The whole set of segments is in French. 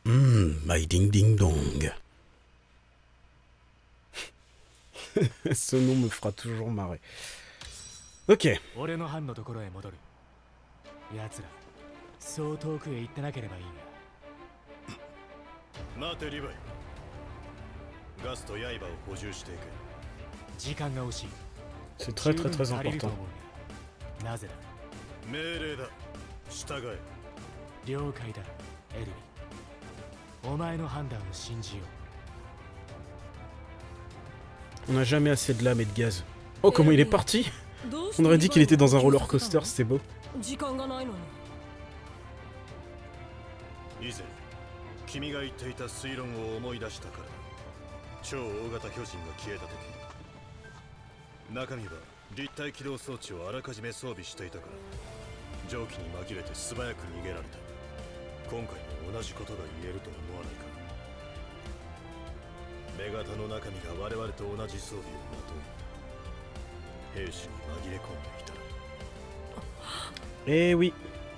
My ding ding dong. Ce nom me fera toujours marrer. Ok. 俺の班のところへ戻る。奴ら、そう遠くへ行ってなければいいが。 待てリヴァイ。ガスと刃を補充していく。 時間が惜しい。 C'est très très très 十分足りると important. 思うが。なぜだ。 命令だ。従え。 了解だ、エルヴィン。お前の判断を信じよう。 On n'a jamais assez de lame et de gaz. Oh, comment il est parti! On aurait dit qu'il était dans un roller coaster, c'était beau. 以前君が言っていた推論を思い出したからだ。超大型巨人が消えた時、中身は立体起動装置をあらかじめ装備していたから蒸気に紛れて素早く逃げられた。今回も同じことが言えると思わないか。女型の中身が我々と同じ装備をまとい兵士に紛れ込んでいた。 Eh oui.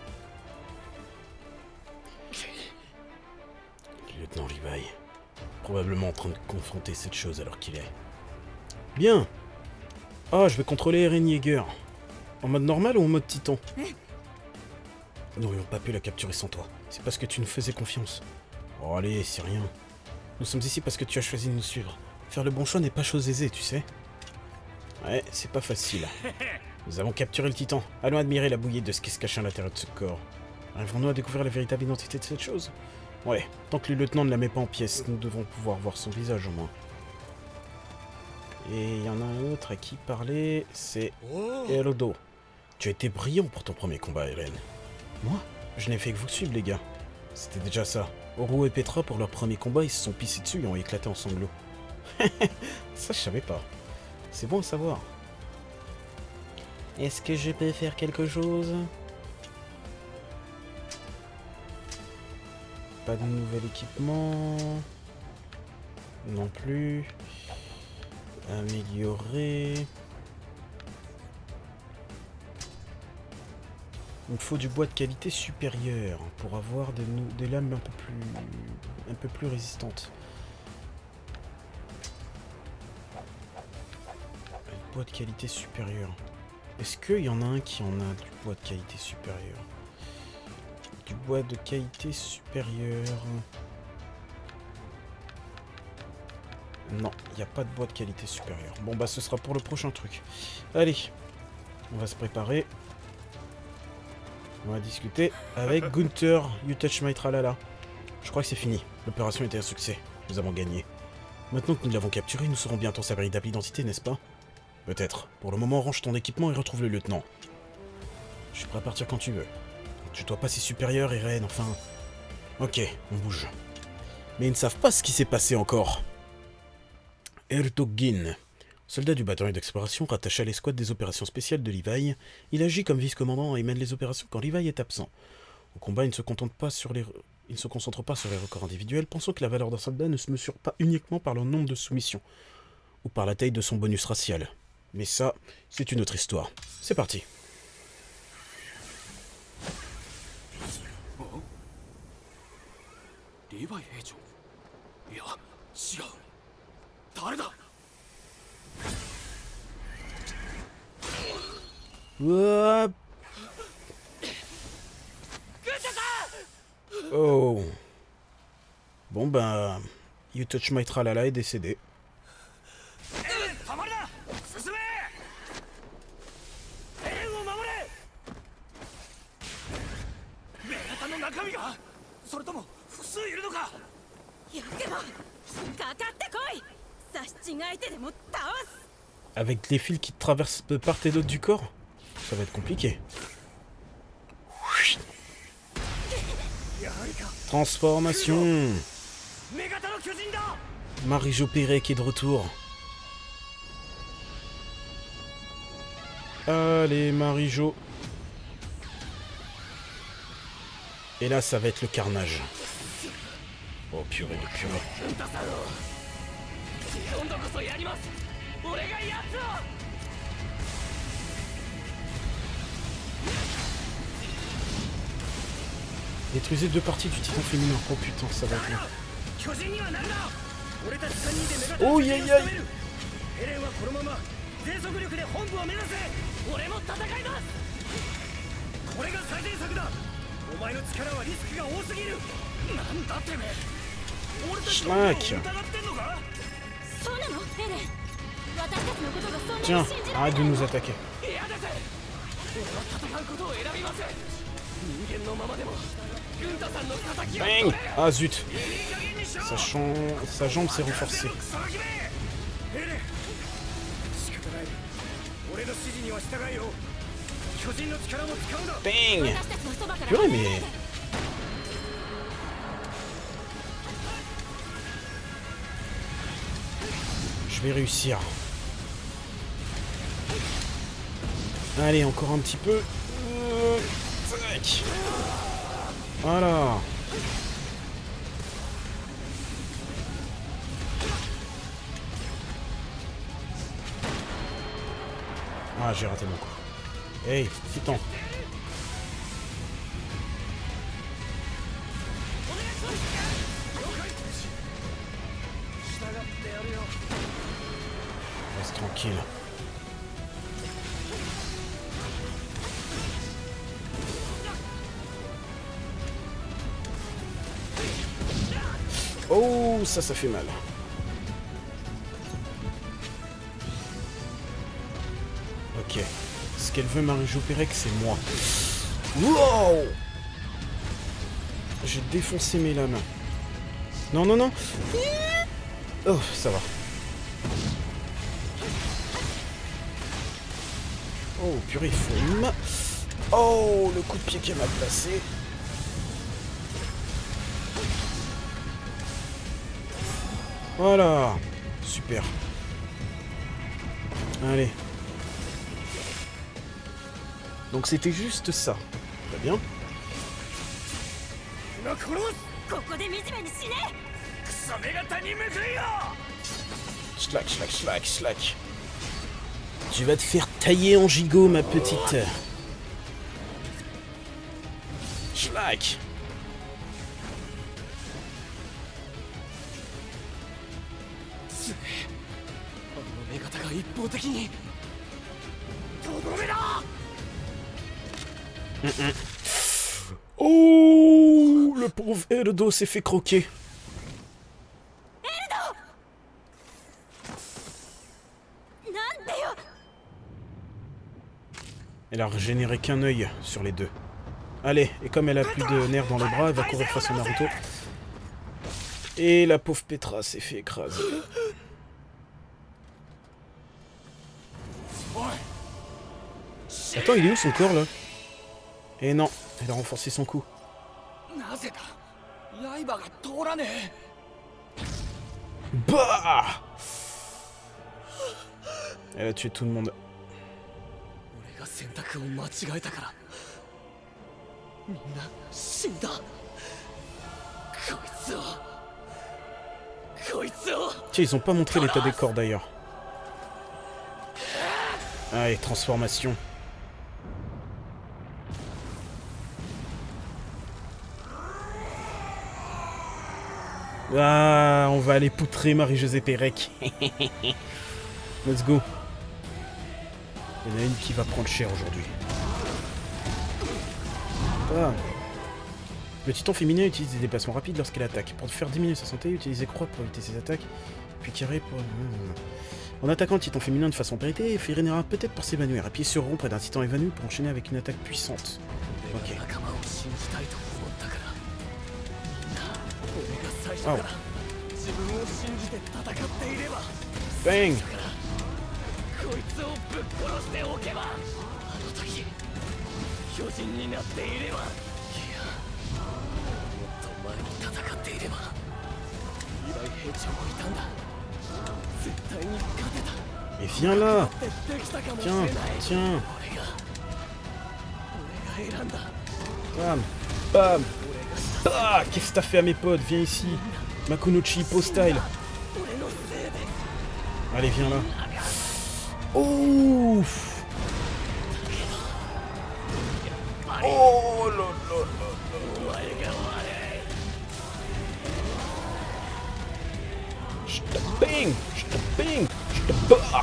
Lieutenant Levi. Probablement en train de confronter cette chose alors qu'il est. Bien. Ah, je vais contrôler Eren Yeager. En mode normal ou en mode titan? Nous n'aurions pas pu la capturer sans toi. C'est parce que tu nous faisais confiance. Oh allez, c'est rien. Nous sommes ici parce que tu as choisi de nous suivre. Faire le bon choix n'est pas chose aisée, tu sais. Ouais, c'est pas facile. Nous avons capturé le titan. Allons admirer la bouillie de ce qui se cache à l'intérieur de ce corps. Arriverons-nous à découvrir la véritable identité de cette chose? Ouais, tant que le lieutenant ne la met pas en pièces, nous devons pouvoir voir son visage au moins. Et il y en a un autre à qui parler, c'est Erodo. Tu as été brillant pour ton premier combat, Eren. Moi? Je n'ai fait que vous suivre, les gars. C'était déjà ça. Oru et Petra, pour leur premier combat, ils se sont pissés dessus et ont éclaté en sanglots. Ça, je savais pas. C'est bon à savoir. Est-ce que je peux faire quelque chose? Pas de nouvel équipement. Non plus. Améliorer. Il me faut du bois de qualité supérieure pour avoir des lames un peu plus résistantes. Du bois de qualité supérieure. Est-ce qu'il y en a un qui en a du bois de qualité supérieure? Du bois de qualité supérieure. Non, il n'y a pas de bois de qualité supérieure. Bon bah ce sera pour le prochain truc. Allez, on va se préparer. On va discuter avec Gunther, You Touch My Tralala. Je crois que c'est fini. L'opération était un succès. Nous avons gagné. Maintenant que nous l'avons capturé, nous saurons bientôt sa véritable identité, n'est-ce pas? Peut-être. Pour le moment, range ton équipement et retrouve le lieutenant. Je suis prêt à partir quand tu veux. Tu dois passer supérieur, Eren, enfin... Ok, on bouge. Mais ils ne savent pas ce qui s'est passé encore. Ertogin, soldat du bataillon d'exploration rattaché à l'escouade des opérations spéciales de Levi, il agit comme vice-commandant et mène les opérations quand Levi est absent. Au combat, il ne se concentre pas sur les records individuels, pensant que la valeur d'un soldat ne se mesure pas uniquement par le nombre de soumissions, ou par la taille de son bonus racial. Mais ça, c'est une autre histoire. C'est parti. Hop. Oh. Bon ben... You Touch My Tralala est décédé. Avec les fils qui traversent de part et d'autre du corps, ça va être compliqué. Transformation. Marie-Jo Perret qui est de retour. Allez, Marie-Jo. Et là, ça va être le carnage. Oh, purée de purée. Détruisez 2 parties du titan féminin. Oh putain, ça va être bien. Oh aïe aïe aïe. Schmack. Tiens, arrête de nous attaquer. Bang. Ah zut. Sa jambe s'est renforcée. Bang. Purée, mais... Je vais réussir. Allez, encore un petit peu. Tac. Voilà. Ah, j'ai raté mon coup. Hey, titan. Reste tranquille. Oh, ça fait mal. Ok. Ce qu'elle veut, Marie-Jo Pérec, c'est moi. Wow! J'ai défoncé mes lames. Non, non, non. Oh, ça va. Oh, purée, il faut une main. Oh, le coup de pied qu'elle m'a placé. Voilà. Super. Allez. Donc c'était juste ça. Très bien. Schlack, schlack, schlack, schlack. Tu vas te faire tailler en gigot, ma petite. Schlack. Oh, le pauvre Erdo s'est fait croquer. Elle a régénéré qu'un œil sur les deux. Allez, et comme elle a plus de nerfs dans les bras, elle va courir face à Naruto. Et la pauvre Petra s'est fait écraser. Attends, il est où son corps là? Eh non, elle a renforcé son coup. Bah! Elle a tué tout le monde. Tiens, ils ont pas montré l'état des corps d'ailleurs. Allez, transformation. Ah, on va aller poutrer Marie-Josée Pérec. Let's go. Il y en a une qui va prendre cher aujourd'hui. Ah. Le titan féminin utilise des déplacements rapides lorsqu'elle attaque. Pour faire diminuer sa santé, utilisez croix pour éviter ses attaques. Puis carré pour... En attaquant le titan féminin de façon péritée, finira peut-être par s'évanouir. Appuyez sur rond près d'un titan évanoui pour enchaîner avec une attaque puissante. Ok. Oh. Bang. Et viens là. Tiens, tiens. Bam, bam. Ah, qu'est-ce que t'as fait à mes potes? Viens ici. Makunochi, Hippo style. Allez, viens là. Oh. Oh là là là là. bing, je te bing, je te bats.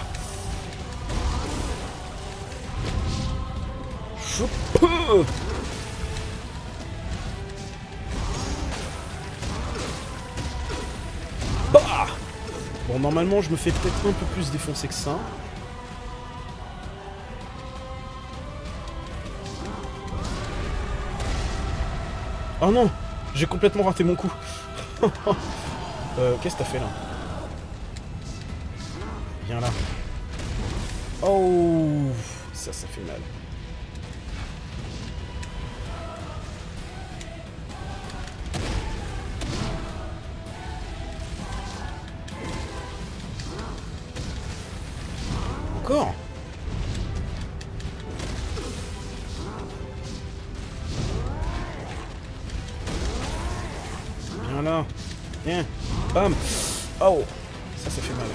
Je peux. Bah. Bon, normalement, je me fais peut-être un peu plus défoncer que ça. Oh non, j'ai complètement raté mon coup. Qu'est-ce que t'as fait là? Viens là. Oh, ça fait mal. Encore? Viens là. Viens. Bam. Oh, ça fait mal.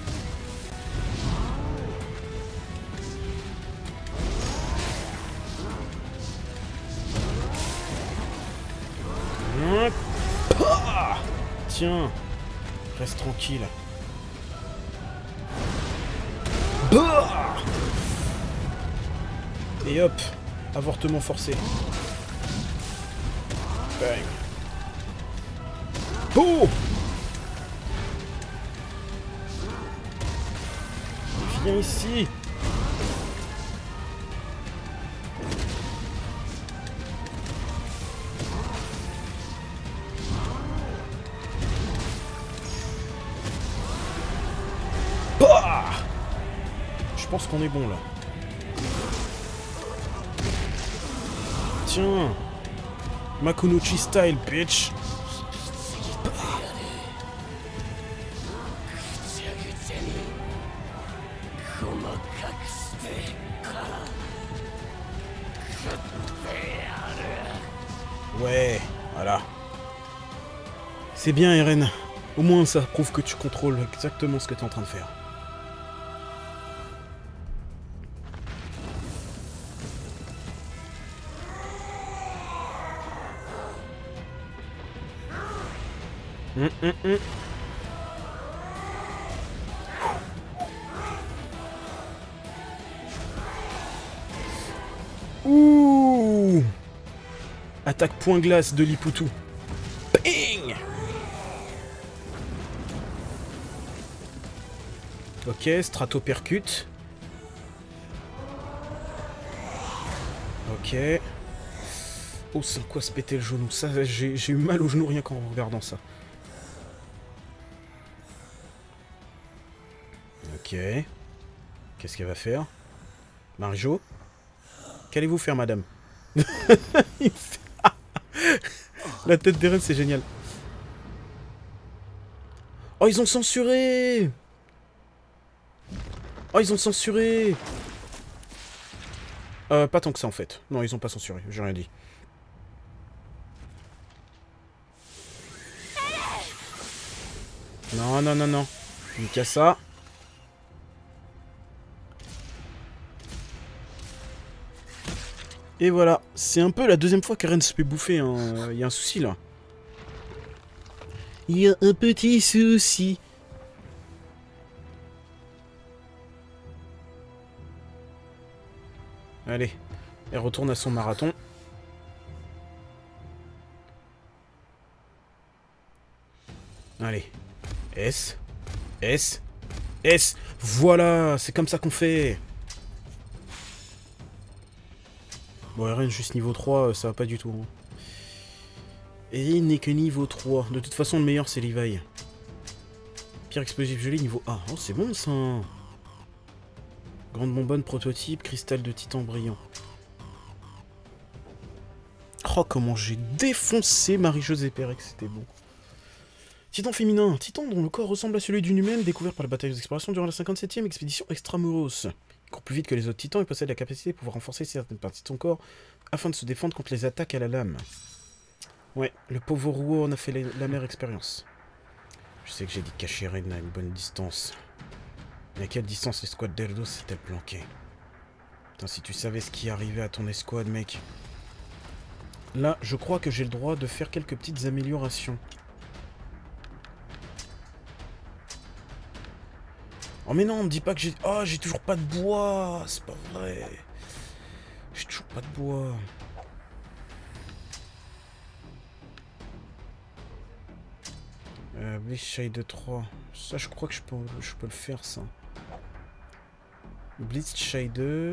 Tiens, reste tranquille. Et hop, avortement forcé. Bang. Oh! Viens ici. Je pense qu'on est bon là. Tiens, Makunochi style, bitch. Ouais, voilà. C'est bien, Eren. Au moins, ça prouve que tu contrôles exactement ce que tu es en train de faire. Ouh! Attaque point glace de Liputu. Bing! Ok, strato percute. Ok. Oh, c'est quoi se péter le genou? Ça, j'ai eu mal au genou rien qu'en regardant ça. Ok. Qu'est-ce qu'elle va faire? Marijo? Qu'allez-vous faire, madame? La tête d'Eren, c'est génial. Oh, ils ont censuré! Oh, ils ont censuré! Pas tant que ça, en fait. Non, ils ont pas censuré, j'ai rien dit. Non, non, non, non. Nika ça. Et voilà. C'est un peu la deuxième fois qu'Eren se fait bouffer. Hein. Il y a un souci, là. Il y a un petit souci. Allez. Elle retourne à son marathon. Allez. S. S. S. Voilà. C'est comme ça qu'on fait. Bon, Eren, juste niveau 3, ça va pas du tout. Hein. Et il n'est que niveau 3. De toute façon, le meilleur, c'est Levi. Pierre explosif gelé, niveau A. Oh, c'est bon, ça. Grande bonbonne, prototype, cristal de titan brillant. Oh, comment j'ai défoncé Marie-Josée Pérec, c'était bon. Titan féminin. Titan dont le corps ressemble à celui d'une humaine, découvert par la bataille d'exploration durant la 57e expédition Extramuros. Il court plus vite que les autres titans et possède la capacité de pouvoir renforcer certaines parties de son corps afin de se défendre contre les attaques à la lame. Ouais, le pauvre Rouo en a fait la mère expérience. Je sais que j'ai dit cacher Eren à une bonne distance. Mais à quelle distance l'escouade d'Eldos s'est-elle planquée? Putain, si tu savais ce qui arrivait à ton escouade, mec. Là, je crois que j'ai le droit de faire quelques petites améliorations. Oh mais non, me dis pas que j'ai... Oh, j'ai toujours pas de bois. C'est pas vrai. J'ai toujours pas de bois. Blitzscheider 3. Ça, je crois que je peux le faire, ça. Blitzscheider.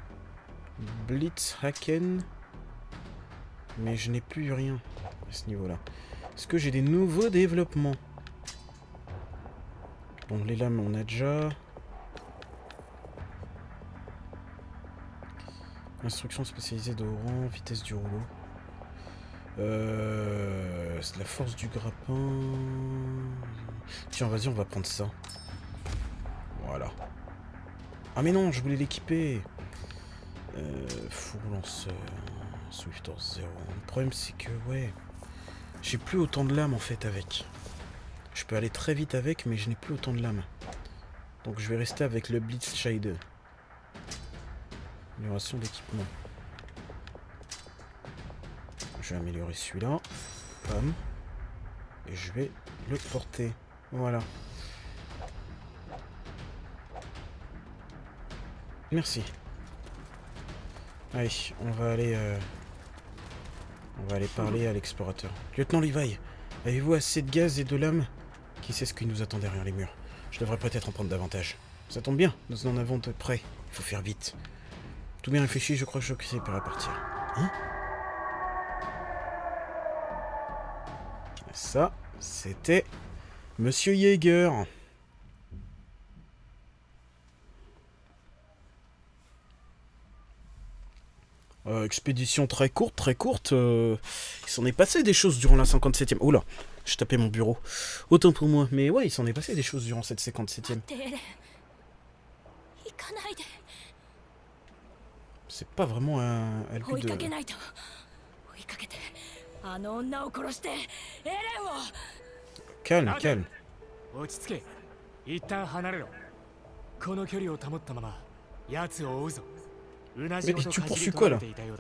Blitzhaken. Mais je n'ai plus rien à ce niveau-là. Est-ce que j'ai des nouveaux développements? Bon, les lames, on a déjà. Instruction spécialisée de rang, vitesse du rouleau. C'est la force du grappin. Tiens, vas-y, on va prendre ça. Voilà. Ah mais non, je voulais l'équiper. Four lanceur. Swifter 0. Le problème c'est que, ouais, j'ai plus autant de lames en fait avec. Je peux aller très vite avec, mais je n'ai plus autant de lames. Donc je vais rester avec le Blitzscheider. Amélioration d'équipement. Je vais améliorer celui-là. Bam. Et je vais le porter. Voilà. Merci. Allez, on va aller parler à l'explorateur. Lieutenant Levi, avez-vous assez de gaz et de lames? Qui sait ce qui nous attend derrière les murs? Je devrais peut-être en prendre davantage. Ça tombe bien, nous en avons de près. Il faut faire vite. Tout bien réfléchi, je crois que je suis prêt à partir. Hein? Ça, c'était Monsieur Jaeger. Expédition très courte. Il s'en est passé des choses durant la 57e. Oula, je tapais mon bureau. Autant pour moi. Mais ouais, il s'en est passé des choses durant cette 57e. C'est pas vraiment un but de... Calme, calme. Mais tu poursuis quoi là?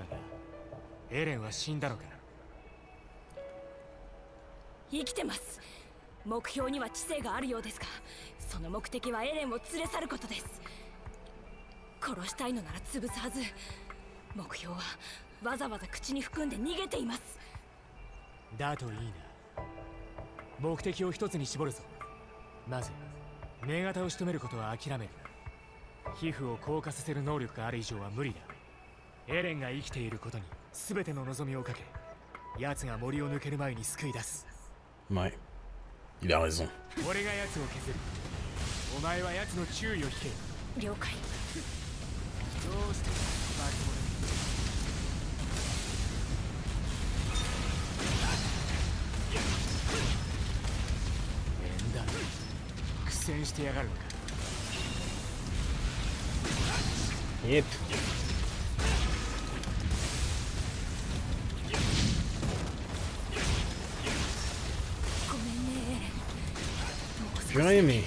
Ouais, il a raison. Yep. Purée, mais...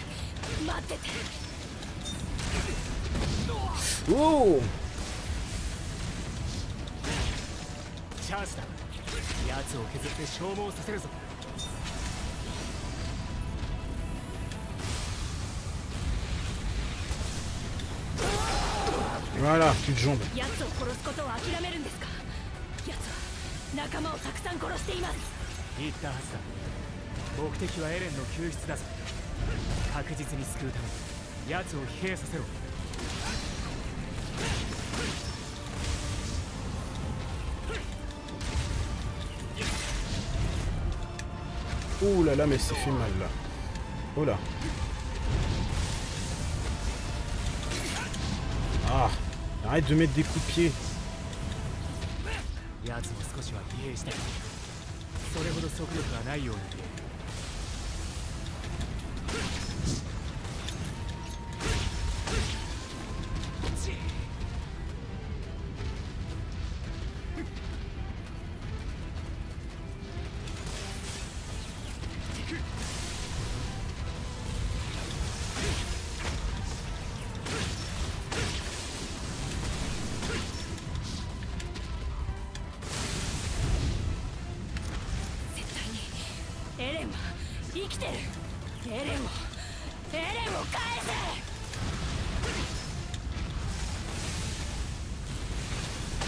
Oh! Voilà, plus de jambes. Ouh là là, mais c'est fait mal là. Oh là. Ah, arrête de mettre des coups de pied.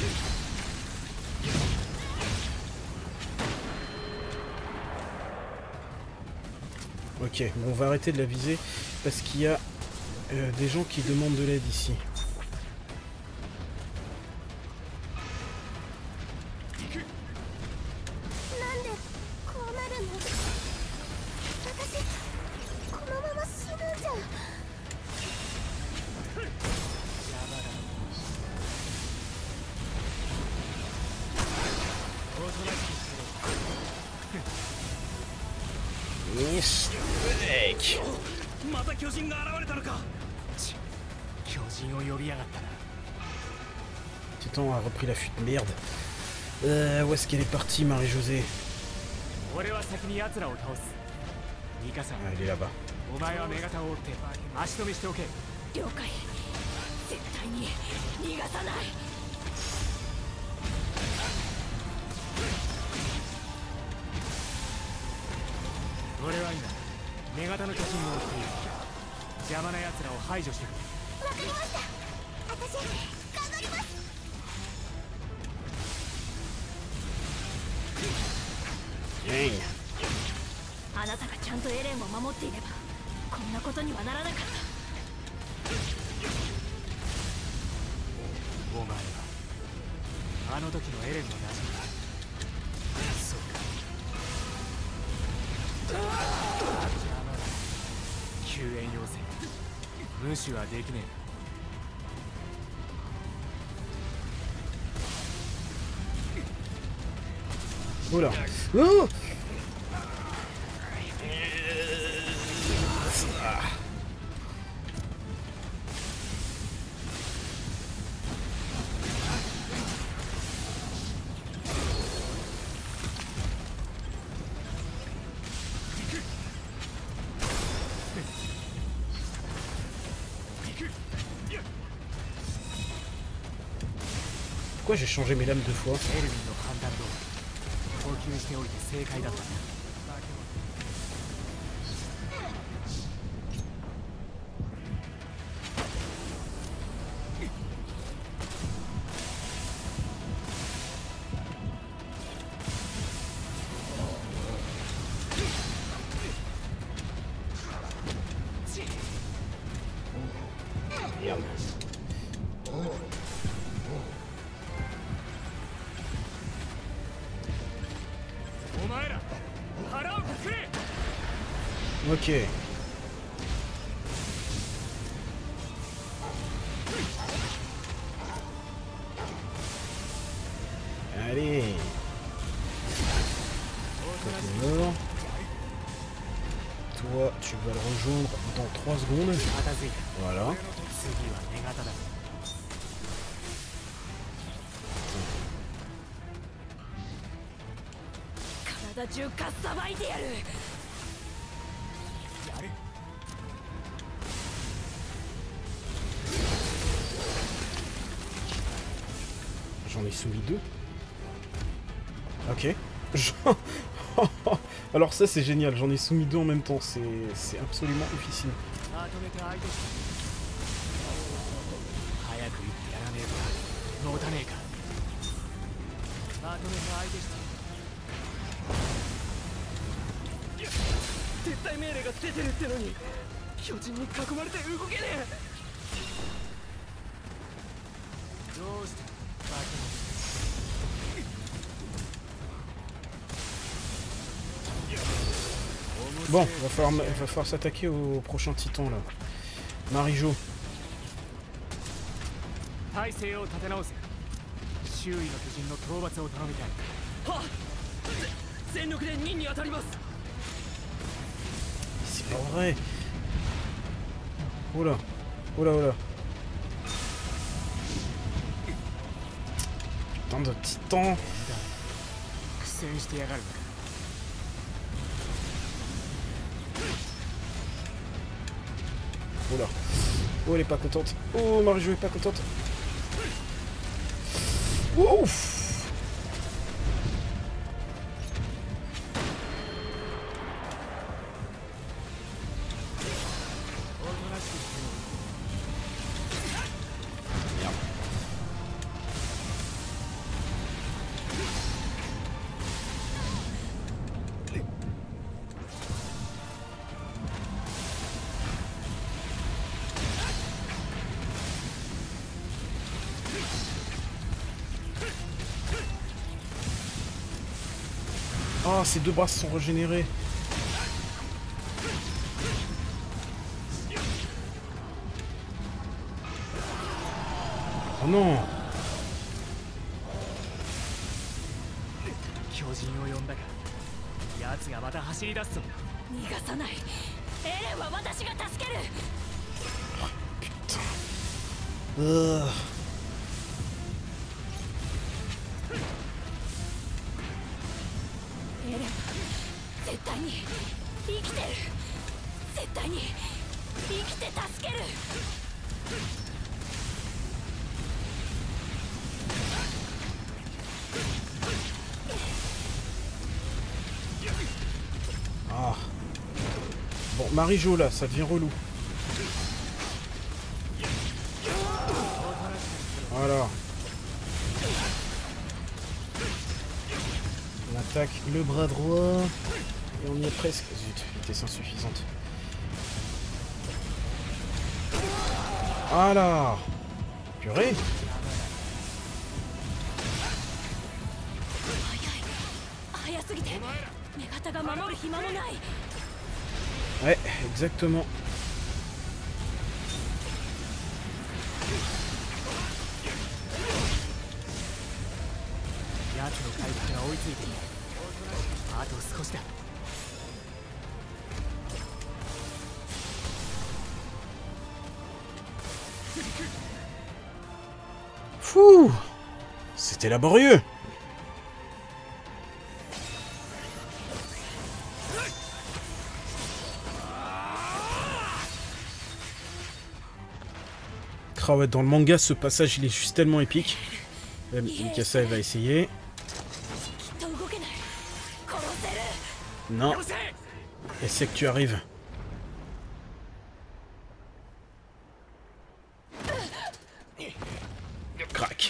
Ok, bon, on va arrêter de la viser parce qu'il y a des gens qui demandent de l'aide ici. Mistake. Titan a repris la fuite, merde. Où est-ce qu'elle est partie, Marie-Josée? Ah, elle est là-bas. 了解絶対に逃がさない。 俺は今女型の巨人を追っている。邪魔な奴らを排除してくれ。 わかりました。私頑張ります。あなたがちゃんとエレンを守っていればこんなことにはならなかった。 お前はあの時のエレンの仲間だ。そうか。邪魔だ。救援要請無視はできねえ。 ほら。うわっ。Pourquoi j'ai changé mes lames deux fois? エルヴィンの判断通り補給しておいて正解だった。Ok. Allez. Toi, t'es mort. Toi, tu vas le rejoindre dans 3 secondes. Voilà. J'en ai soumis 2. Ok. Alors ça c'est génial, j'en ai soumis 2 en même temps, c'est absolument difficile. Bon, il va falloir s'attaquer au prochain titan là. Marie-Jo. C'est pas vrai. Oh là. Oh là, oh là. Putain de titan. Oh là. Oh, elle est pas contente. Oh, Marie-Jo est pas contente. Ouf. Oh, ses deux bras se sont régénérés. Oh non. 巨人を呼んだか。奴がまた走り出すぞ。 逃がさない。エレンは私が助ける。 エレンは絶対に生きてる。絶対に生きて助ける。 Ah. Bon, Marie-Jo là, ça devient relou. Voilà. On attaque le bras droit. Et on y est presque. Zut, vitesse insuffisante. Voilà. Purée. Ouais, exactement. Fouh, c'était laborieux. Ah ouais, dans le manga, ce passage, il est juste tellement épique. Mikasa, elle va essayer. Non. Elle sait que tu arrives. Crac.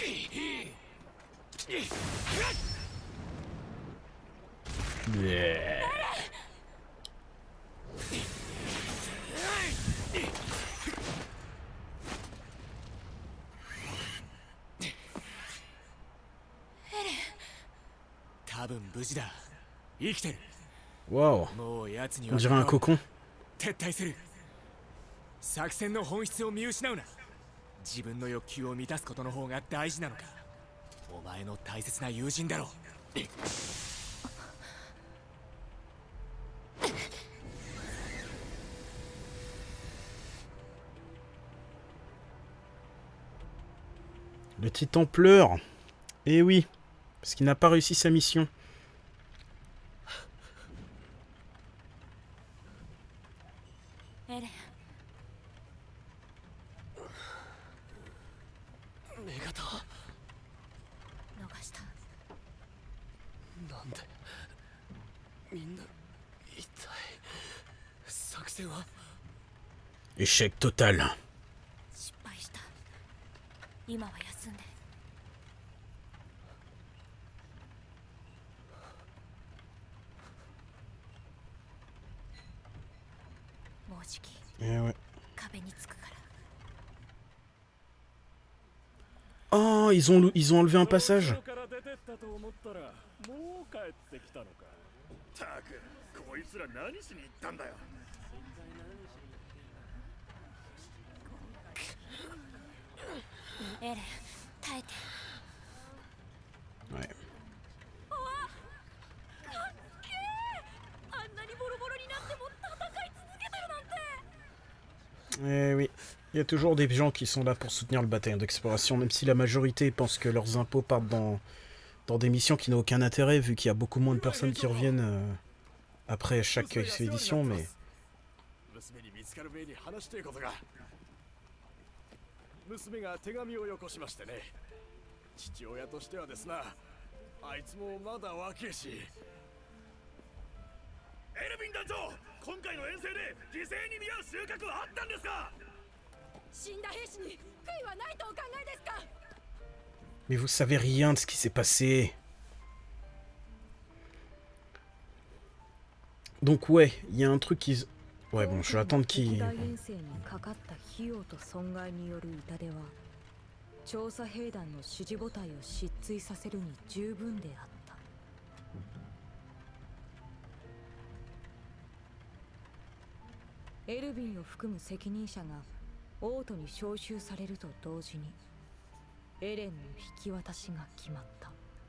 Yeah. Wow. On dirait un cocon. 作戦の本質を見失うな。自分の欲求を満たすことの方が大事なのか。お前の大切な友人だろう。 Le titan pleure. Eh oui, parce qu'il n'a pas réussi sa mission. Échec total. Eh ouais. Oh, ils ont enlevé un passage. Ouais. Eh oui, il y a toujours des gens qui sont là pour soutenir le bataillon d'exploration, même si la majorité pense que leurs impôts partent dans des missions qui n'ont aucun intérêt, vu qu'il y a beaucoup moins de personnes qui reviennent après chaque expédition, mais... 娘が手紙をよこしましてね。父親としてはですな、あいつもまだ若いし。エルヴィン団長、今回の遠征で犠牲に見合う収穫はあったんですか？死んだ兵士に悔いはないとお考えですか？ Mais vous savez rien de ce qui s'est passé. Donc ouais, il y a un truc qui... Ouais, bon, je vais attendre qu'il... エルヴィンを含む責任者が王都に召集されると同時にエレンの引き渡しが決まった。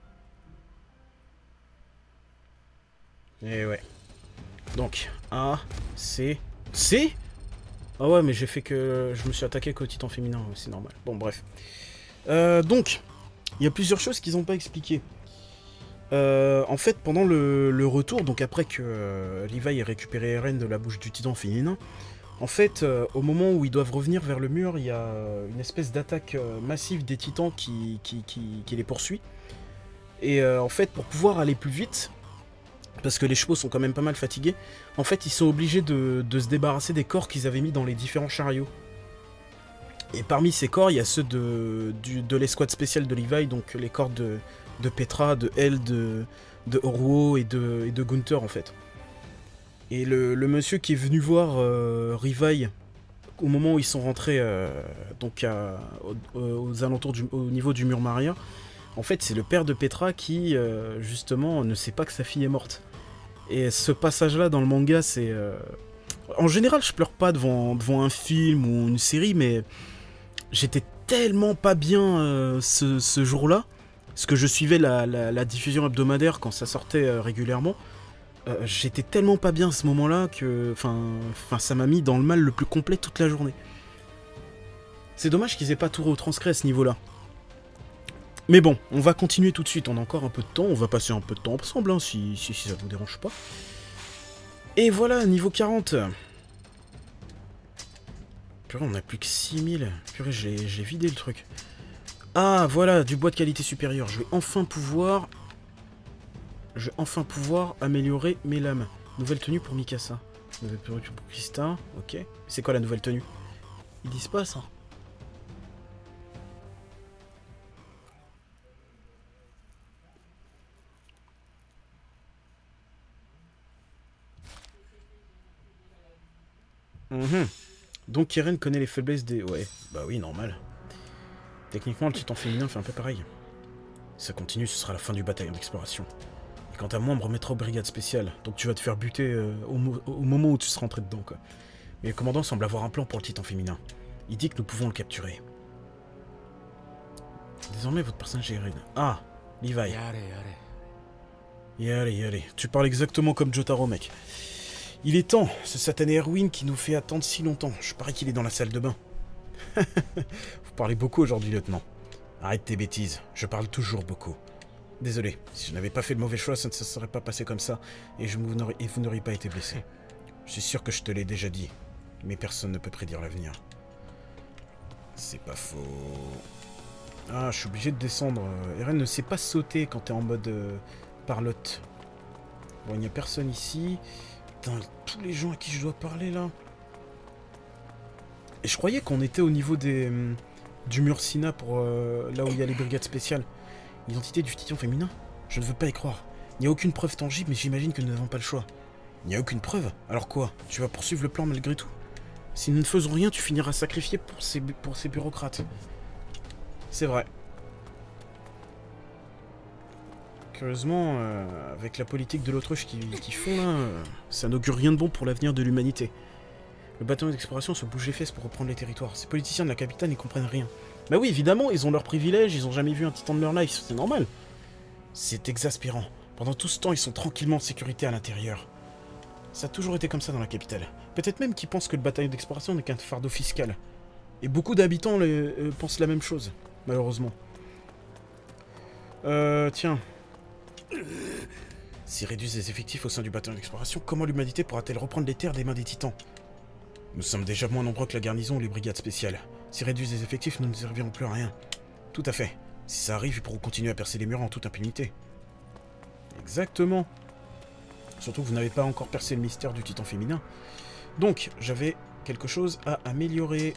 Et ouais. Donc, A, C... C? Ah ouais, mais j'ai fait que... Je me suis attaqué qu'au titan féminin, c'est normal. Bon, bref. Donc, il y a plusieurs choses qu'ils n'ont pas expliquées. En fait, pendant le retour, donc après que Levi ait récupéré Eren de la bouche du titan féminin, en fait, au moment où ils doivent revenir vers le mur, il y a une espèce d'attaque massive des titans qui les poursuit. Et en fait, pour pouvoir aller plus vite, parce que les chevaux sont quand même pas mal fatigués, en fait, ils sont obligés de se débarrasser des corps qu'ils avaient mis dans les différents chariots. Et parmi ces corps, il y a ceux de l'escouade spéciale de Levi, donc les corps de Petra, de Elle, de Oruo et de Gunther, en fait. Et le monsieur qui est venu voir Levi au moment où ils sont rentrés donc aux alentours au niveau du mur Maria, en fait, c'est le père de Petra qui, justement, ne sait pas que sa fille est morte. Et ce passage-là dans le manga, c'est... En général, je pleure pas devant un film ou une série, mais j'étais tellement pas bien ce jour-là, parce que je suivais la diffusion hebdomadaire quand ça sortait régulièrement. J'étais tellement pas bien à ce moment-là que... Enfin, ça m'a mis dans le mal le plus complet toute la journée. C'est dommage qu'ils aient pas tout retranscrit à ce niveau-là. Mais bon, on va continuer tout de suite, on a encore un peu de temps, on va passer un peu de temps ensemble, hein, si ça vous dérange pas. Et voilà, niveau 40. Purée, on a plus que 6000. Purée, j'ai vidé le truc. Ah, voilà, du bois de qualité supérieure. Je vais enfin pouvoir améliorer mes lames. Nouvelle tenue pour Mikasa. Nouvelle tenue pour Krista, ok. C'est quoi la nouvelle tenue? Ils disent pas ça. Donc Eren connaît les faiblesses des... Ouais, bah oui, normal. Techniquement, le titan féminin fait un peu pareil. Si ça continue, ce sera la fin du bataillon d'exploration. Et quant à moi, on me remettra aux brigades spéciales. Donc tu vas te faire buter au moment où tu seras entré dedans, quoi. Mais le commandant semble avoir un plan pour le titan féminin. Il dit que nous pouvons le capturer. Désormais, votre personnage est Eren. Ah, Levi. Allez. Tu parles exactement comme Jotaro, mec. Il est temps, ce satané Erwin qui nous fait attendre si longtemps. Je parie qu'il est dans la salle de bain. Vous parlez beaucoup aujourd'hui, lieutenant. Arrête tes bêtises, je parle toujours beaucoup. Désolé, si je n'avais pas fait le mauvais choix, ça ne se serait pas passé comme ça, et vous n'auriez pas été blessé. Je suis sûr que je te l'ai déjà dit, mais personne ne peut prédire l'avenir. C'est pas faux. Ah, je suis obligé de descendre. Eren ne sait pas sauter quand t'es en mode parlotte. Bon, il n'y a personne ici. Putain, tous les gens à qui je dois parler, là. Et je croyais qu'on était au niveau du mur Sina, pour là où il y a les brigades spéciales. L'identité du titan féminin? Je ne veux pas y croire. Il n'y a aucune preuve tangible, mais j'imagine que nous n'avons pas le choix. Il n'y a aucune preuve? Alors quoi? Tu vas poursuivre le plan malgré tout? Si nous ne faisons rien, tu finiras sacrifié pour ces bureaucrates. C'est vrai. Curieusement, avec la politique de l'autruche qu'ils font là, ça n'augure rien de bon pour l'avenir de l'humanité. Le bataillon d'exploration se bouge les fesses pour reprendre les territoires. Ces politiciens de la capitale n'y comprennent rien. Bah oui, évidemment, ils ont leurs privilèges, ils ont jamais vu un titan de leur life, c'est normal. C'est exaspérant. Pendant tout ce temps, ils sont tranquillement en sécurité à l'intérieur. Ça a toujours été comme ça dans la capitale. Peut-être même qu'ils pensent que le bataillon d'exploration n'est qu'un fardeau fiscal. Et beaucoup d'habitants pensent la même chose, malheureusement. Tiens. S'ils réduisent les effectifs au sein du bataillon d'exploration, comment l'humanité pourra-t-elle reprendre les terres des mains des titans? Nous sommes déjà moins nombreux que la garnison ou les brigades spéciales. S'ils réduisent les effectifs, nous ne servirons plus à rien. Tout à fait. Si ça arrive, ils pourront continuer à percer les murs en toute impunité. Exactement. Surtout que vous n'avez pas encore percé le mystère du titan féminin. Donc, j'avais quelque chose à améliorer.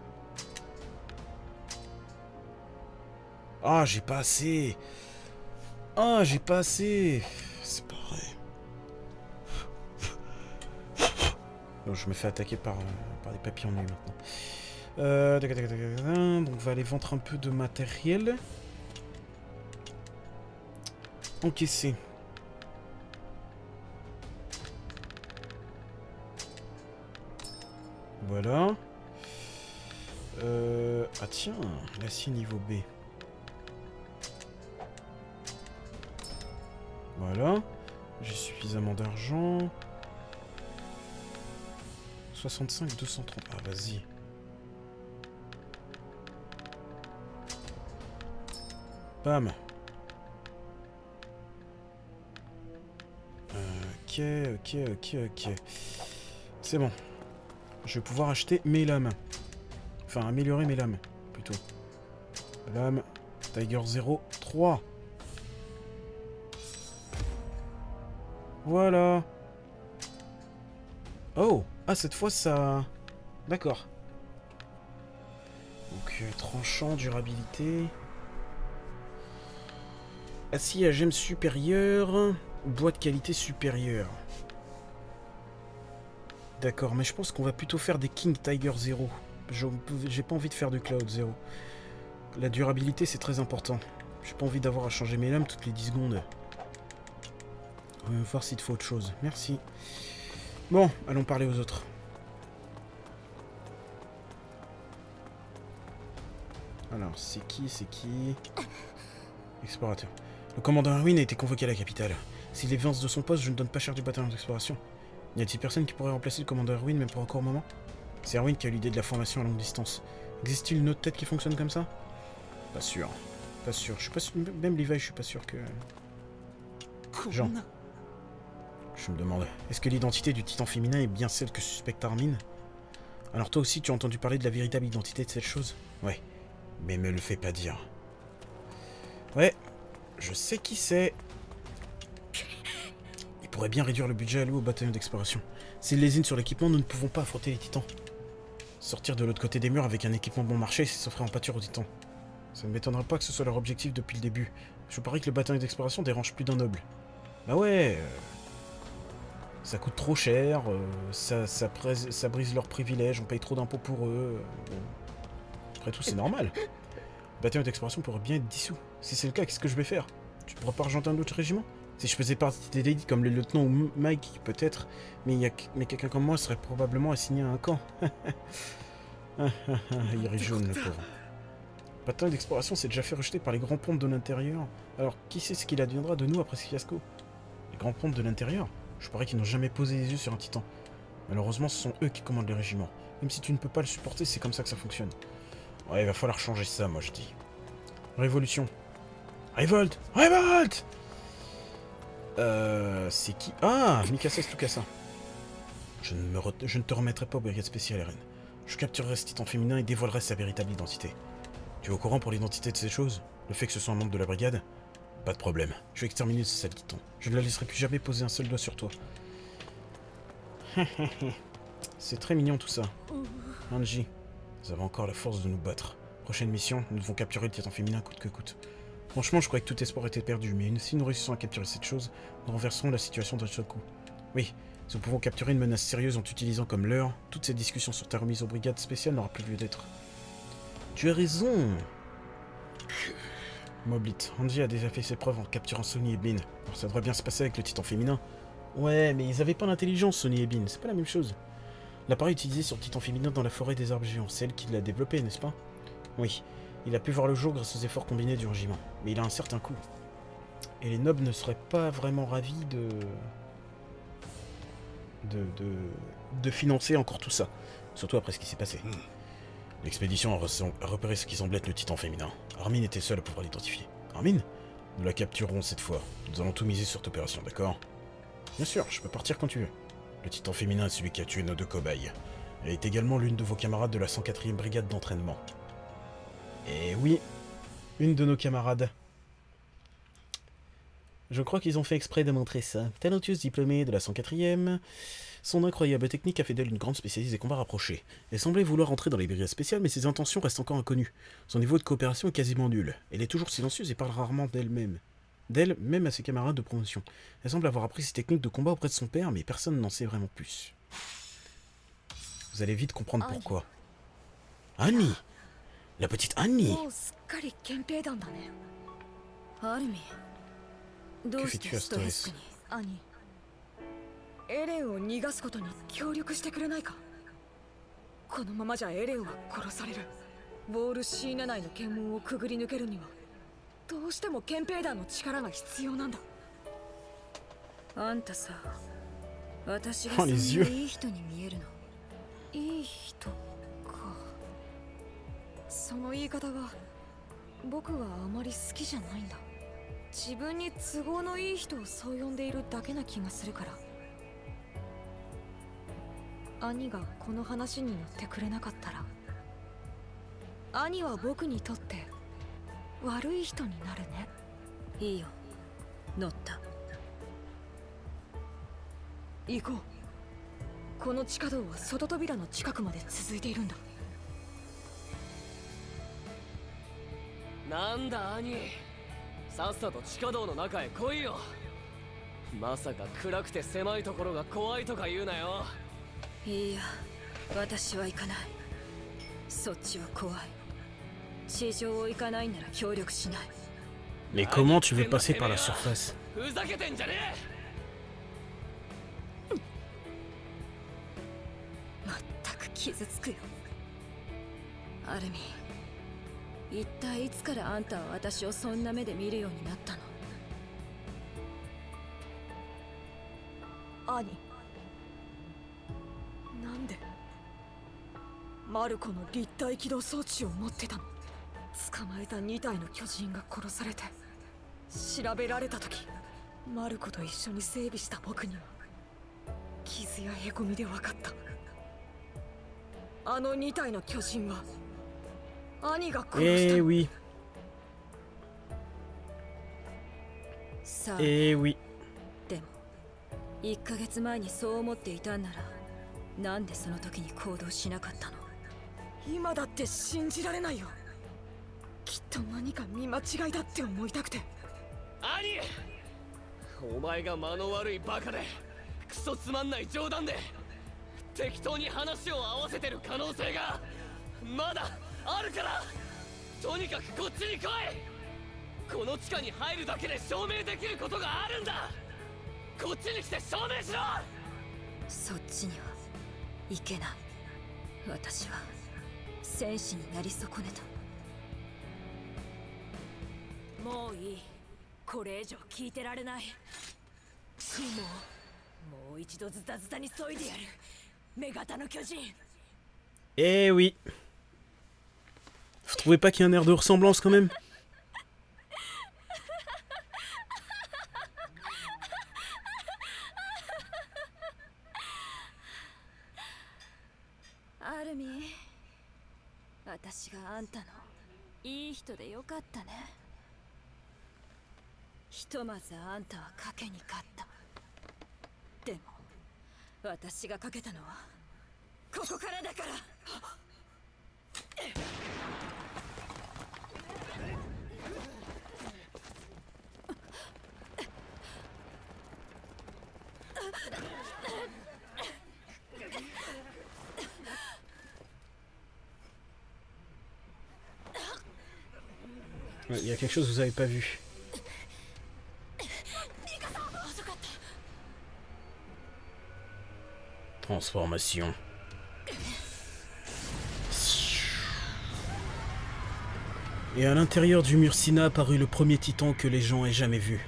Ah, j'ai pas assez. Ah, j'ai pas assez. C'est pas vrai. Donc, je me fais attaquer par des papillons nus maintenant. Donc, on va aller vendre un peu de matériel. Encaisser. Voilà. Ah tiens, l'acier niveau B. Voilà. J'ai suffisamment d'argent. 65, 230. Ah, vas-y. Bam. Ok. C'est bon. Je vais pouvoir acheter mes lames. Enfin, améliorer mes lames, plutôt. Lame. Tiger 0, 3. Voilà. Oh. Ah, cette fois, ça... D'accord. Donc, tranchant, durabilité... Acier à gemme supérieure, bois de qualité supérieure. D'accord, mais je pense qu'on va plutôt faire des King Tiger 0. J'ai pas envie de faire de Cloud 0. La durabilité, c'est très important. J'ai pas envie d'avoir à changer mes lames toutes les 10 secondes. On va voir s'il te faut autre chose. Merci. Bon, allons parler aux autres. Alors, c'est qui Explorateur. Le commandant Erwin a été convoqué à la capitale. S'il évince de son poste, je ne donne pas cher du bataillon d'exploration. Y a-t-il personne qui pourrait remplacer le commandant Erwin, même pour un court moment? C'est Erwin qui a l'idée de la formation à longue distance. Existe-t-il une autre tête qui fonctionne comme ça? Pas sûr. Pas sûr. Je suis pas sûr. Même Levi, je suis pas sûr que... Jean. Je me demande, est-ce que l'identité du titan féminin est bien celle que suspecte Armin? Alors toi aussi, tu as entendu parler de la véritable identité de cette chose? Ouais. Mais me le fais pas dire. Ouais. Je sais qui c'est. Il pourrait bien réduire le budget alloué au bataillon d'exploration. S'il lésine sur l'équipement, nous ne pouvons pas affronter les titans. Sortir de l'autre côté des murs avec un équipement bon marché, c'est s'offrir en pâture aux titans. Ça ne m'étonnerait pas que ce soit leur objectif depuis le début. Je parie que le bataillon d'exploration dérange plus d'un noble. Bah ouais. Ça coûte trop cher, ça brise leurs privilèges, on paye trop d'impôts pour eux. Bon. Après tout, c'est normal. Le bataillon d'exploration pourrait bien être dissous. Si c'est le cas, qu'est-ce que je vais faire? Tu pourras pas rejoindre un autre régiment? Si je faisais partie des ladies comme le lieutenant ou Mike, peut-être, mais quelqu'un comme moi serait probablement assigné à un camp. Il rit jaune, le pauvre. Le bataillon d'exploration s'est déjà fait rejeter par les grands pontes de l'intérieur. Alors, qui sait ce qu'il adviendra de nous après ce fiasco? Les grands pontes de l'intérieur? Je parie qu'ils n'ont jamais posé les yeux sur un titan. Malheureusement, ce sont eux qui commandent les régiments. Même si tu ne peux pas le supporter, c'est comme ça que ça fonctionne. Ouais, il va falloir changer ça, moi je dis. Révolution. Révolte! Révolte! C'est qui? Ah! Mikasa Tsukasa. Je ne te remettrai pas aux brigades spéciales, Eren. Je capturerai ce titan féminin et dévoilerai sa véritable identité. Tu es au courant pour l'identité de ces choses? Le fait que ce soit un membre de la brigade? Pas de problème. Je vais exterminer ce sale titan. Je ne la laisserai plus jamais poser un seul doigt sur toi. C'est très mignon tout ça. Anji, nous avons encore la force de nous battre. Prochaine mission, nous devons capturer le titan féminin coûte que coûte. Franchement, je croyais que tout espoir était perdu, mais si nous réussissons à capturer cette chose, nous renverserons la situation d'un seul coup. Oui, si nous pouvons capturer une menace sérieuse en t'utilisant comme leurre, toute cette discussion sur ta remise aux brigades spéciales n'aura plus lieu d'être. Tu as raison. Moblit, Anji a déjà fait ses preuves en capturant Sonny et Bin. Alors ça devrait bien se passer avec le titan féminin. Ouais, mais ils avaient pas l'intelligence, Sonny et Bin, c'est pas la même chose. L'appareil utilisé sur le titan féminin dans la forêt des arbres géants, c'est elle qui l'a développé, n'est-ce pas? Oui, il a pu voir le jour grâce aux efforts combinés du régiment, mais il a un certain coût. Et les nobles ne seraient pas vraiment ravis de financer encore tout ça, surtout après ce qui s'est passé. L'expédition a repéré ce qui semblait être le titan féminin. Armin était seul à pouvoir l'identifier. Armin? Nous la capturerons cette fois. Nous allons tout miser sur cette opération, d'accord? Bien sûr, je peux partir quand tu veux. Le titan féminin est celui qui a tué nos deux cobayes. Elle est également l'une de vos camarades de la 104e brigade d'entraînement. Et oui, une de nos camarades. Je crois qu'ils ont fait exprès de montrer ça. Talentueuse diplômée de la 104e, son incroyable technique a fait d'elle une grande spécialiste des combats rapprochés. Elle semblait vouloir entrer dans les brigades spéciales, mais ses intentions restent encore inconnues. Son niveau de coopération est quasiment nul. Elle est toujours silencieuse et parle rarement d'elle-même. D'elle, même à ses camarades de promotion. Elle semble avoir appris ses techniques de combat auprès de son père, mais personne n'en sait vraiment plus. Vous allez vite comprendre pourquoi. Annie! La petite Annie! Que fais-tu à Storis? エレンを逃がすことに協力してくれないか？ このままじゃエレンは殺される。ウォールシーナ内の検問をくぐり抜けるにはどうしても憲兵団の力が必要なんだ。あんたさ、私がそんないい人に見えるの？いい人か。その言い方が僕はあまり好きじゃないんだ。自分に都合のいい人をそう呼んでいるだけな気がするから。兄がこの話に乗ってくれなかったら、兄は僕にとって悪い人になるね。いいよ、乗った。行こう。この地下道は外扉の近くまで続いているんだ。 なんだ兄、さっさと地下道の中へ来いよ。まさか暗くて狭いところが怖いとか言うなよ。 いや、私は行かない。そっちは怖い。地上を行かないなら協力しない。 Mais comment tu veux passer par la surface? ふざけてんじゃねえ。 まったく傷つくよ。アルミ、一体いつからあんたは私をそんな目で見るようになったの？兄、なんでマルコの立体起動装置を持ってたの？捕まえた2体の巨人が殺されて調べられた時、マルコと一緒に整備した僕には傷やへこみで分かった。あの2体の巨人は兄が殺したの。 oui. さあ、 oui. でも1ヶ月前にそう思っていたんなら、なんでその時に行動しなかったの？今だって信じられないよ。きっと何か見間違いだって思いたくて。 兄、お前が間の悪いバカでクソつまんない冗談で適当に話を合わせてる可能性がまだあるから、とにかくこっちに来い。この地下に入るだけで証明できることがあるんだ。こっちに来て証明しろ。 そっちには行けない。私は戦士になり損ねた。もういい。これ以上聞いてられない。シモン、もう一度ズタズタに削いでやる。目型の巨人。 Oui. Vous trouvez pas qu'il y a un air de ressemblance quand même? アルミ、私があんたのいい人でよかったね。ひとまずあんたは賭けに勝った。でも私が賭けたのはここからだから。 Il y a quelque chose que vous avez pas vu. Transformation. Et à l'intérieur du mur Sina apparut le premier titan que les gens aient jamais vu.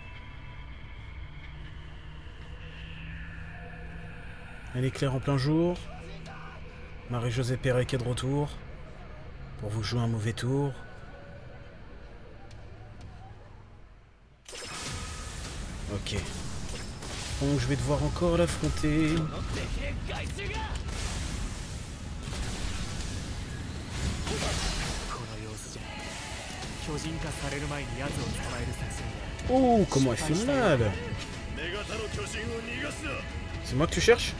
Elle éclaire en plein jour. Marie-Josée Pérec est de retour pour vous jouer un mauvais tour. Ok. Donc je vais devoir encore l'affronter. 巨人化される前に奴を捕まえる作戦だ。 Oh, comment elle fait mal! C'est moi que tu cherches?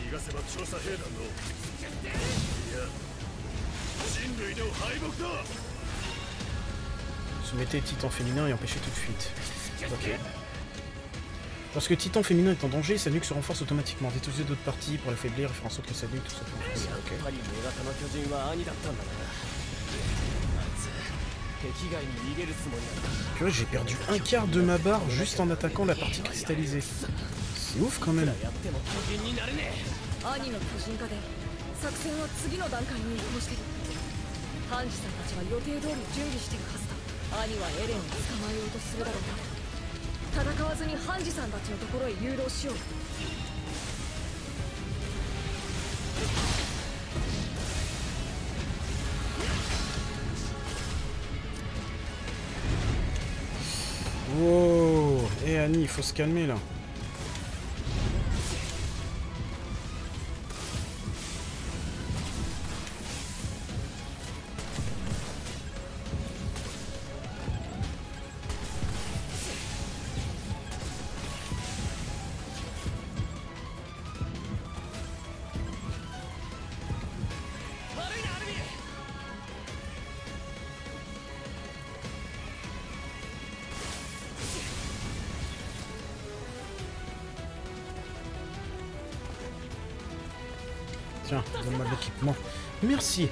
Soumettez Titan féminin et empêchez toute fuite. Ok. Lorsque Titan féminin est en danger, sa nuque se renforce automatiquement. Détruisez d'autres parties pour l'affaiblir et faire en sorte que sa nuque se renforce. Ok. Purée, j'ai perdu un quart de ma barre juste en attaquant la partie cristallisée. C'est ouf quand même. 兄の巨人化で作戦は次の段階に移行してる。ハンジさんたちは予定通り準備してるはずだ。兄はエレンを捕まえようとするだろうな。戦わずにハンジさんたちのところへ誘導しよう。 Wow. Eh Annie, il faut se calmer là. Tiens, donne-moi de l'équipement. Merci.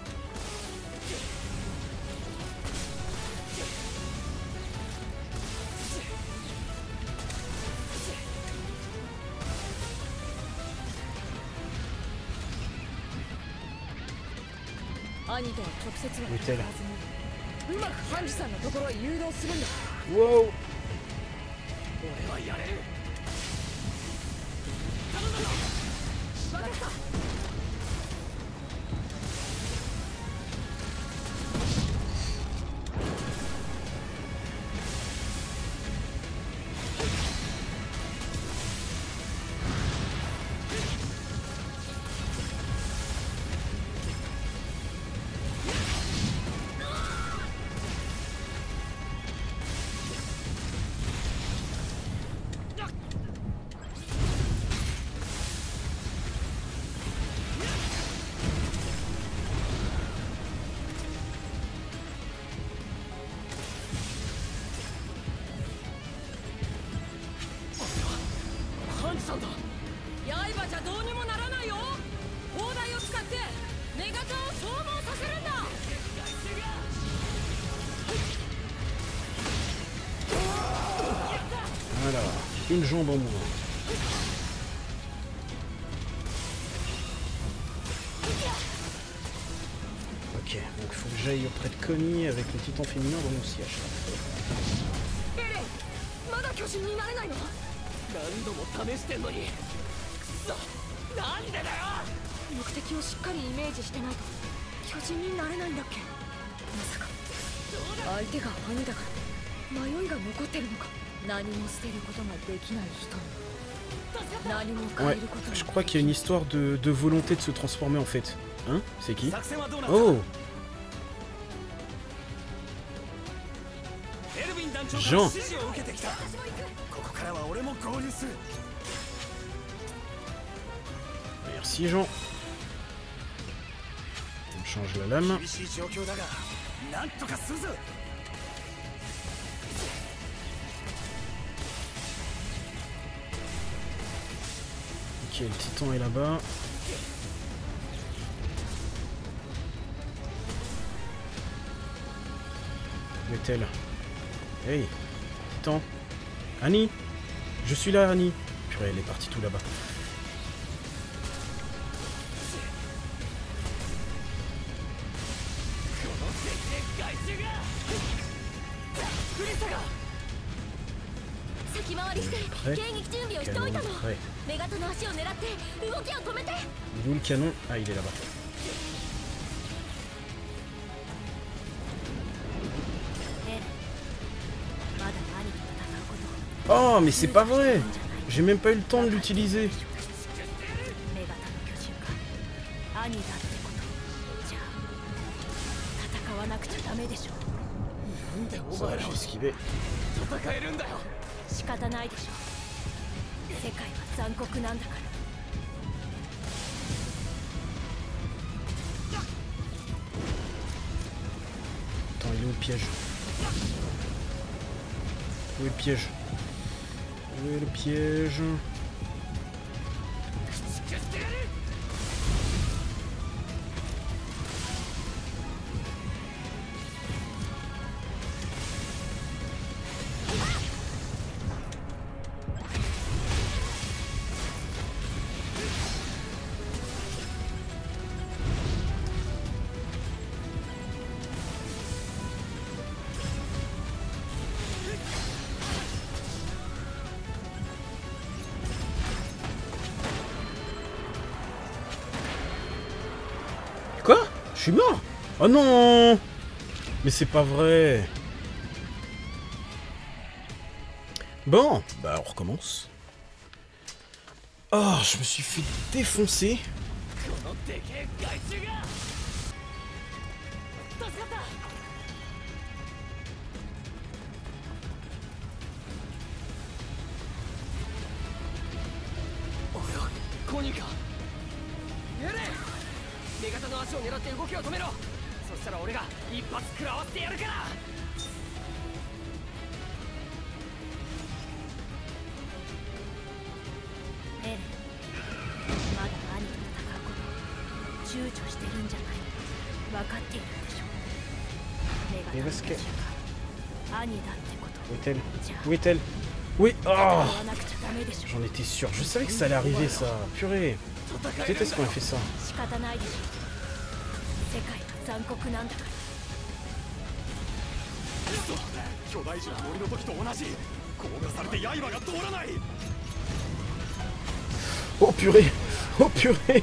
Est-elle? Wow. Voilà, une jambe en moins. Ok, donc faut que j'aille auprès de Connie avec le titan féminin dans mon siège. 何度も試してんのにくそなんでだよ。 目的をしっかりイメージしてないと巨人になれないんだっけ。まさか相手が兄だから迷いが残ってるのか。何も捨てることができない人。何も変えることが。 Je crois qu'il y a une histoire de volonté de se transformer en fait. Hein? C'est qui? Oh! Jean! Merci Jean. On change la lame. Ok, le titan est là-bas. Où est-elle? Hey, titan. Annie? Je suis là, Annie. Purée, elle est partie tout là-bas. Prêt. D'où le canon? Ah, il est là-bas. Oh, mais c'est pas vrai! J'ai même pas eu le temps de l'utiliser. Ça va, j'ai esquivé. Attends, il est où le piège? Où est le piège? Où est le piège? suis mort. Oh non. Mais c'est pas vrai. Bon, bah on recommence. Oh, je me suis fait défoncer. このでけえ害虫が助かった。俺はコニーか。エレン、女型の足を狙って動きを止めろ。そしたら俺が一発食らわせてやるから。 エレン、まだ兄と戦うこと躊躇してるんじゃない。分かっているでしょ。女型の立場が兄だってこと。 Où est-elle? じゃあ Où est-elle? Oui. Oh, 戦わなくちゃダメでしょ。 j'en étais sûr. Je savais que ça allait arriver, ça. Purée. Je déteste quand elle fait ça. 仕方ないでしょ。世界は残酷なんだから。 巨大樹の森の時と同じ攻撃されて刃が通らない。 Oh purée. Oh purée.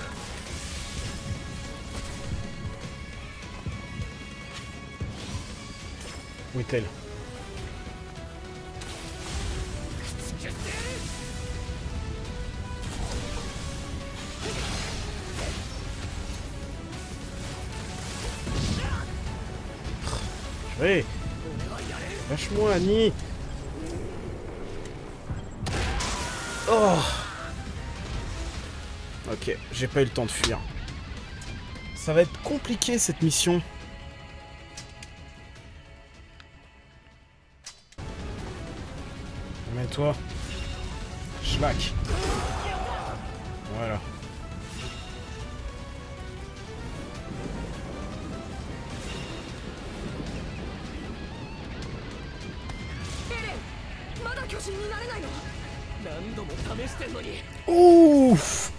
Où est-elle? Purée. Lâche-moi, Annie. Oh. Ok, j'ai pas eu le temps de fuir. Ça va être compliqué cette mission. Amène-toi. Schmack. Voilà. Ouf.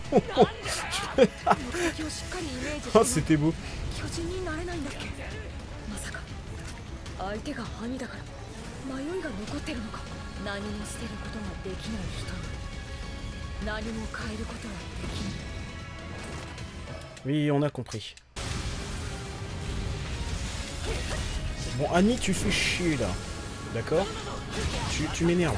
Oh, c'était beau. 巨人になれないんだっけ。まさか相手が兄だから迷いが残ってるのか。 何も捨てることができない人に何も変えることはできない。 Oui, on a compris. Bon, Annie, tu fais chier là. D'accord? Tu m'énerves.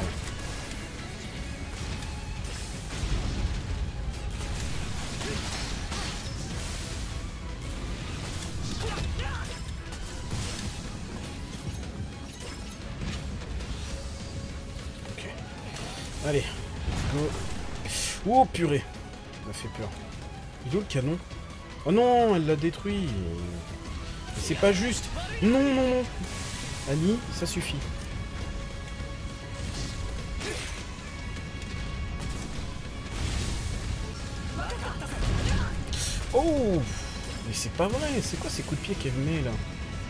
Ok. Allez. Go. Oh purée. Ça m'a fait peur. Il est où le canon? Oh non, elle l'a détruit. Mais c'est pas juste. Non, non, non. Annie, ça suffit. Oh. Mais c'est pas vrai. C'est quoi ces coups de pied qu'elle met là?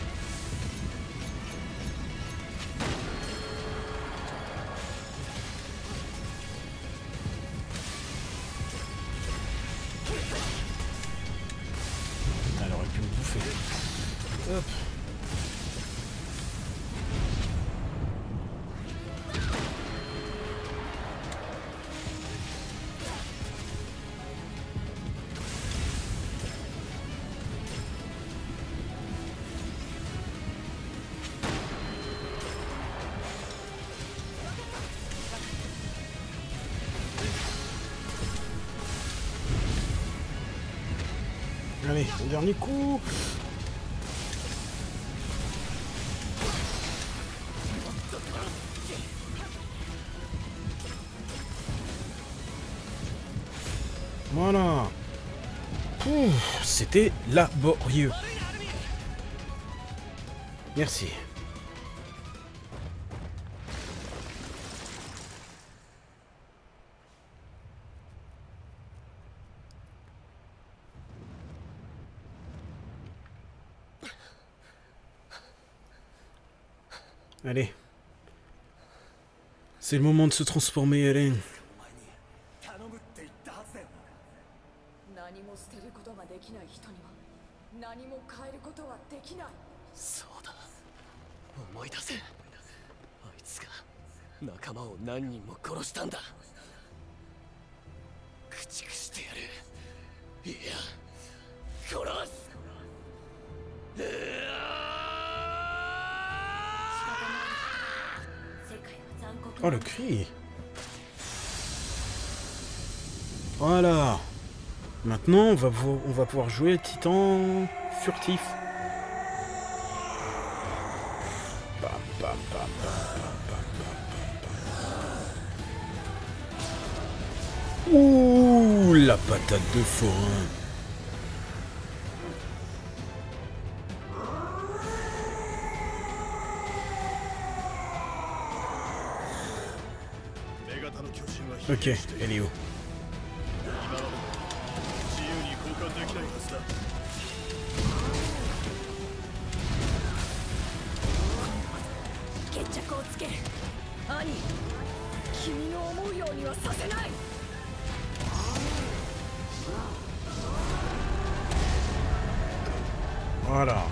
Elle aurait pu me bouffer. Hop. Allez, le dernier coup. Voilà. C'était laborieux. Merci. Allez. C'est le moment de se transformer, Hélène. 何も捨てることができない人には何も変えることはできない。 そうだ、思い出せ。あいつが仲間を何人も殺したんだ。駆逐してやる。いや、殺す。 Oh, le cri. Voilà. Maintenant, on va pouvoir jouer le titan furtif. Bam, bam, bam, bam. Ouh, la patate de forain. Ok, elle est où? Voilà.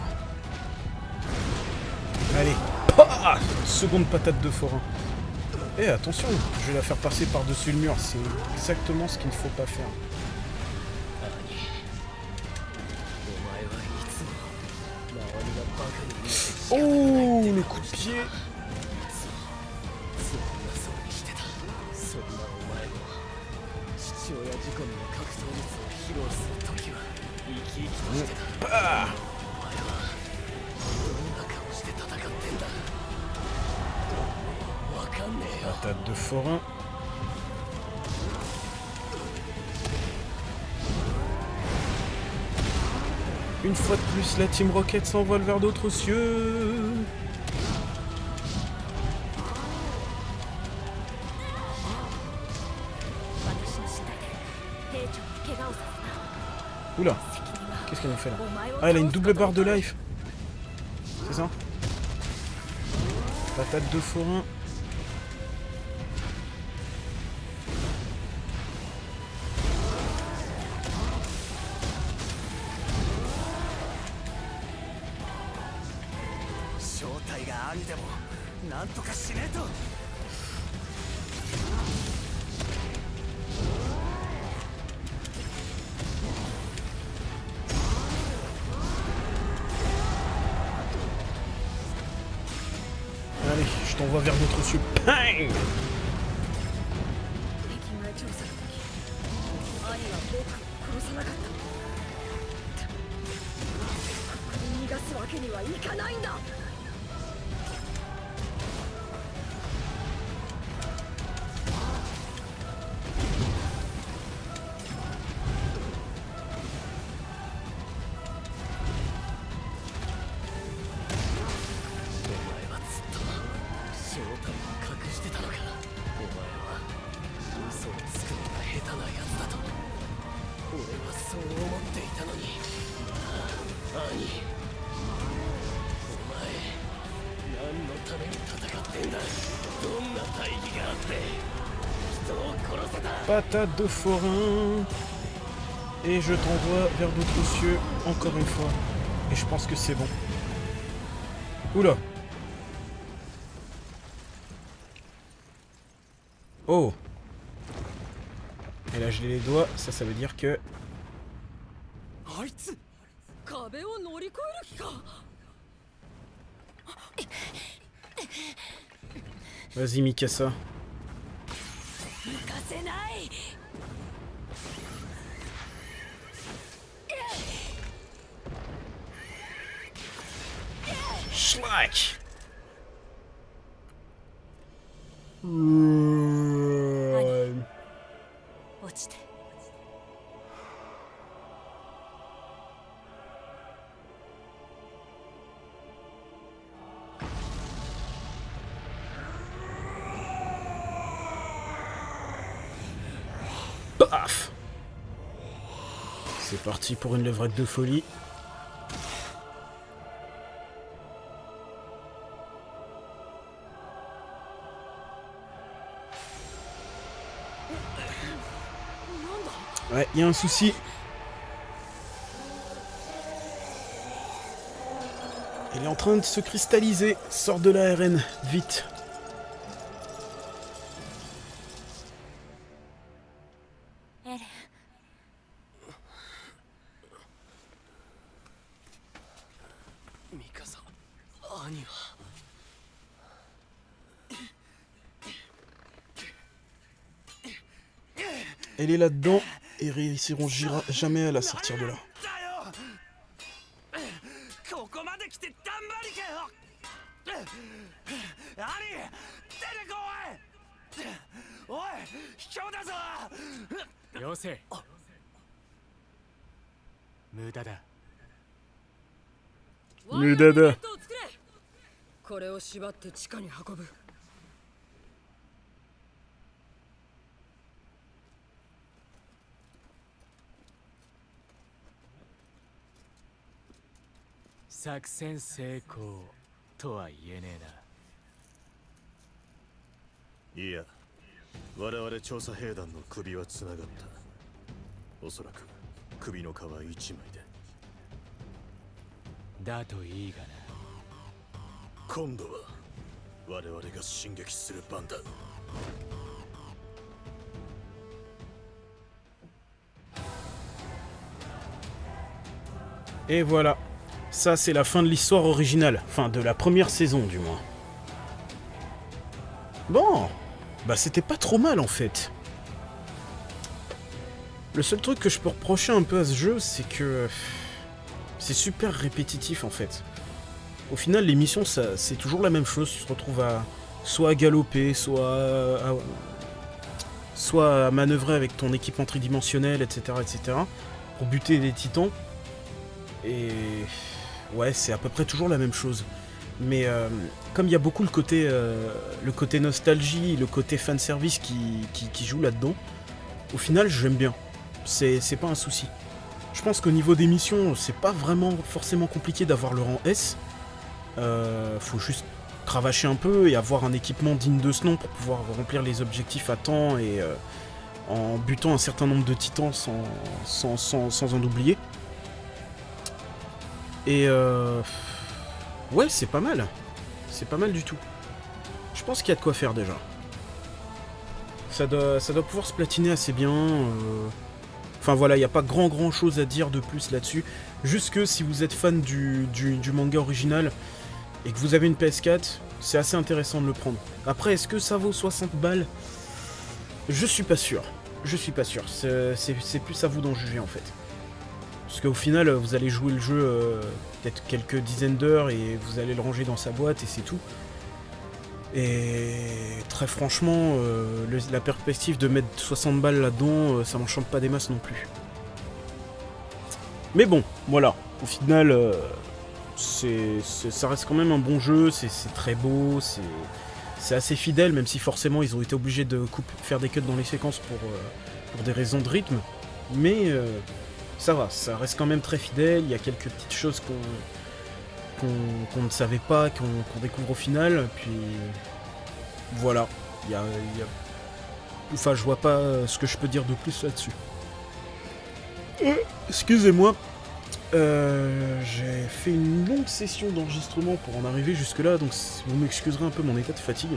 Allez. Ah, seconde patate de forain. Eh, attention, je vais la faire passer par-dessus le mur. C'est exactement ce qu'il ne faut pas faire. Oh, le coup de pied. Ah. Patate de forain. Une fois de plus, la Team Rocket s'envole vers d'autres cieux. Oula, qu'est-ce qu'elle a fait là? Ah, elle a une double barre de life. C'est ça? Patate de forain. Allez, je t'envoie vers d'autres cieux. Bang! Patate de forain. Et je t'envoie vers d'autres cieux encore une fois. Et je pense que c'est bon. Oula. Oh. Elle a gelé les doigts, ça veut dire que... Vas-y Mikasa. Schlack. Paf. C'est parti pour une levrette de folie. Ouais, il y a un souci. Il est en train de se cristalliser. Sors de la RN, vite. elle est là-dedans et réussiront jamais à la sortir de là. Mudada. これを縛って地下に運ぶ。 作戦成功とは言えねえな。 いや、我々調査兵団の首はつながった。おそらく首の皮一枚で。 だといいがな。 今度は我々が進撃する番だ。 Et voilà, ça c'est la fin de l'histoire originale, enfin de la première saison du moins. Bon, bah c'était pas trop mal en fait. Le seul truc que je peux reprocher un peu à ce jeu, c'est que c'est super répétitif en fait. Au final, les missions, c'est toujours la même chose. Tu te retrouves à soit à galoper, soit à manœuvrer avec ton équipement tridimensionnel, etc., etc., pour buter des titans. Et ouais, c'est à peu près toujours la même chose. Mais comme il y a beaucoup le côté nostalgie, le côté fanservice qui joue là-dedans, au final, j'aime bien. C'est pas un souci. Je pense qu'au niveau des missions, c'est pas vraiment forcément compliqué d'avoir le rang S. Faut juste cravacher un peu et avoir un équipement digne de ce nom pour pouvoir remplir les objectifs à temps et en butant un certain nombre de titans sans en oublier. Et ouais, c'est pas mal. C'est pas mal du tout. Je pense qu'il y a de quoi faire déjà. Ça doit pouvoir se platiner assez bien. Enfin voilà, il n'y a pas grand chose à dire de plus là-dessus. Juste que si vous êtes fan du manga original et que vous avez une PS4, c'est assez intéressant de le prendre. Après, est-ce que ça vaut 60 balles? Je suis pas sûr. Je suis pas sûr. C'est plus à vous d'en juger en fait. Parce qu'au final, vous allez jouer le jeu peut-être quelques dizaines d'heures et vous allez le ranger dans sa boîte et c'est tout. Et très franchement, la perspective de mettre 60 balles là-dedans, ça m'enchante pas des masses non plus. Mais bon, voilà. Au final, ça reste quand même un bon jeu, c'est très beau, c'est assez fidèle, même si forcément ils ont été obligés de faire des cuts dans les séquences pour des raisons de rythme. Mais ça va, ça reste quand même très fidèle, il y a quelques petites choses qu'on ne savait pas, qu'on découvre au final, puis voilà, enfin je vois pas ce que je peux dire de plus là-dessus. Excusez-moi, j'ai fait une longue session d'enregistrement pour en arriver jusque là, donc vous m'excuserez un peu mon état de fatigue.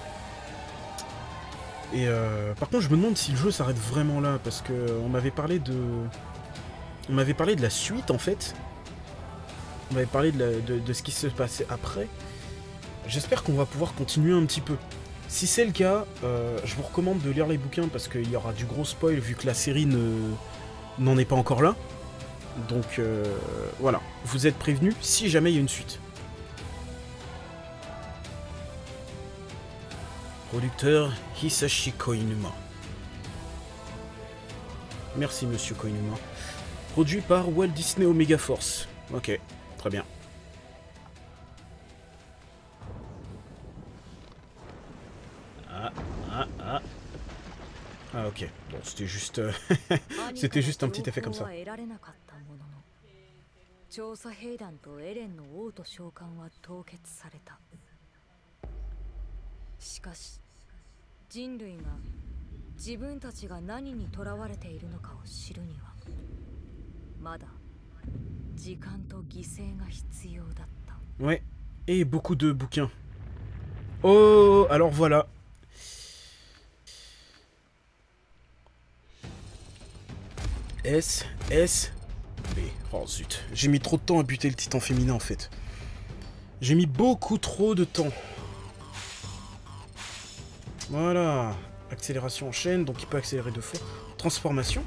Et par contre je me demande si le jeu s'arrête vraiment là, parce que on m'avait parlé de la suite en fait. On m'avait parlé de ce qui se passait après. J'espère qu'on va pouvoir continuer un petit peu. Si c'est le cas, je vous recommande de lire les bouquins parce qu'il y aura du gros spoil vu que la série n'en est pas encore là. Donc voilà, vous êtes prévenus si jamais il y a une suite. Producteur Hisashi Koinuma. Merci monsieur Koinuma. Produit par Walt Disney Omega Force. Ok, très bien. Ah ok, bon c'était juste c'était juste un petit effet comme ça. 調査兵団とエレンの王と召喚は凍結された。しかし人類が自分たちが何に囚われているのかを知るにはまだ時間と犠牲が必要だった。 Ouais, et beaucoup de bouquins. Oh, alors voilà. S, B. Oh zut, j'ai mis trop de temps à buter le titan féminin en fait. J'ai mis beaucoup trop de temps. Voilà. Accélération en chaîne, donc il peut accélérer 2 fois. Transformation.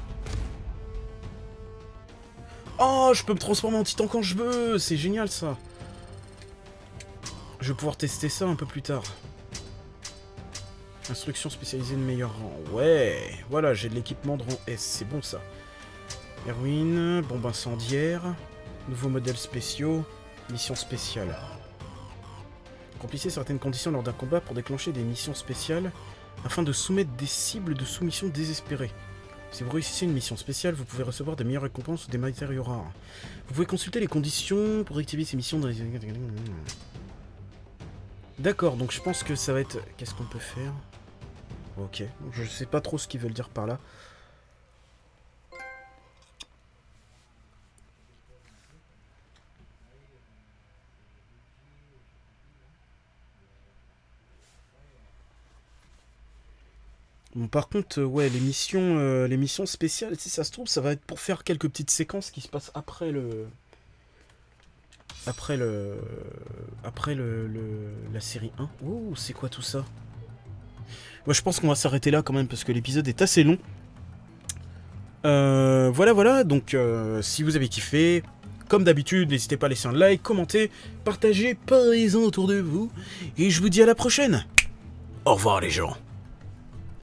Oh, je peux me transformer en titan quand je veux. C'est génial, ça. Je vais pouvoir tester ça un peu plus tard. Instruction spécialisée de meilleur rang. Ouais, voilà, j'ai de l'équipement de rang S. C'est bon, ça. Héroïne, bombe incendiaire, nouveaux modèles spéciaux, mission spéciale. Remplissez certaines conditions lors d'un combat pour déclencher des missions spéciales afin de soumettre des cibles de soumission désespérées. Si vous réussissez une mission spéciale, vous pouvez recevoir des meilleures récompenses ou des matériaux rares. Vous pouvez consulter les conditions pour activer ces missions dans les... D'accord, donc je pense que ça va être... Qu'est-ce qu'on peut faire? Ok, je sais pas trop ce qu'ils veulent dire par là. Bon, par contre, ouais, les missions spéciales, si ça se trouve, ça va être pour faire quelques petites séquences qui se passent après la série 1. Oh, c'est quoi tout ça? Moi, je pense qu'on va s'arrêter là quand même, parce que l'épisode est assez long. Voilà, donc si vous avez kiffé, comme d'habitude, n'hésitez pas à laisser un like, commenter, partager, parlez-en autour de vous, et je vous dis à la prochaine. Au revoir les gens.